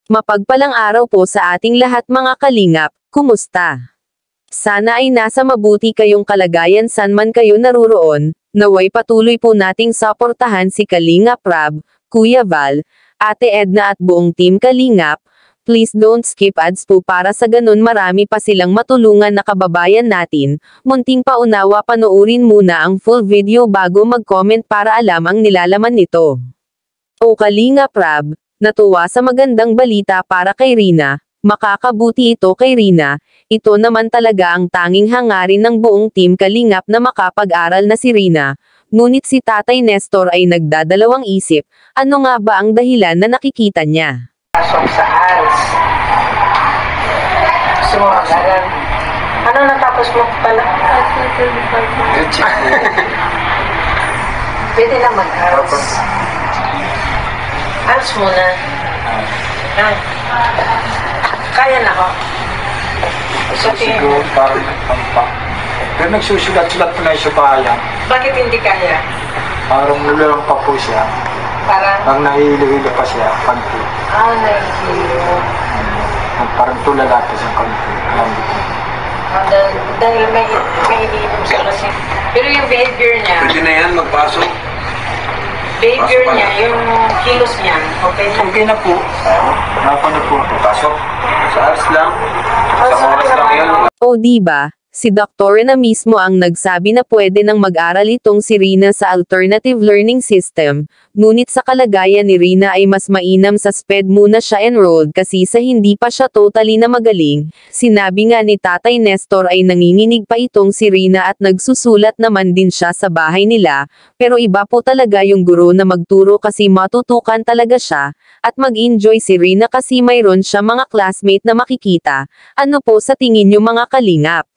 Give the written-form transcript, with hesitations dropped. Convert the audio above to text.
Mapagpalang araw po sa ating lahat mga kalingap, kumusta? Sana ay nasa mabuti kayong kalagayan saan man kayo naruroon, naway patuloy po nating suportahan si Kalingap Rab, Kuya Val, Ate Edna at buong team Kalingap. Please don't skip ads po para sa ganun marami pa silang matulungan na kababayan natin. Munting paunawa panoorin muna ang full video bago mag-comment para alam ang nilalaman nito. O Kalingap Rab, natuwa sa magandang balita para kay Rina, makakabuti ito kay Rina, ito naman talaga ang tanging hangarin ng buong team Kalingap na makapag-aral na si Rina, ngunit si Tatay Nestor ay nagdadalawang isip, ano nga ba ang dahilan na nakikita niya? Pasok sa ALS. Gusto mo agaran? Ano natapos mo pala? Pwede na mag-ALS. ALS muna. Kaya na ako. Sa siguro parang nagpampak. Pero nagsusulat-sulat po na siya kaya. Bakit hindi kaya? Parang mulang pa po siya. Parang? Parang nahihilo-hilo pa siya. Kanto. Nahihilo. Parang tulala pa siya kanto. Dahil may iniinom siya kasi. Pero yung behavior niya, Pwede na yan, magpasok. behavior niya, yung kilos niya, okay na. Okay na po. Napa na po. Pasok. Sa ALS lang. Sa oras lang yan. O diba, si Dr. na mismo ang nagsabi na pwede nang mag-aral itong si Rina sa Alternative Learning System, ngunit sa kalagayan ni Rina ay mas mainam sa SPED muna siya enrolled kasi sa hindi pa siya totally na magaling. Sinabi nga ni Tatay Nestor ay nanginginig pa itong si Rina at nagsusulat naman din siya sa bahay nila, pero iba po talaga yung guro na magturo kasi matutukan talaga siya, at mag-enjoy si Rina kasi mayroon siya mga classmate na makikita. Ano po sa tingin niyo mga kalingap?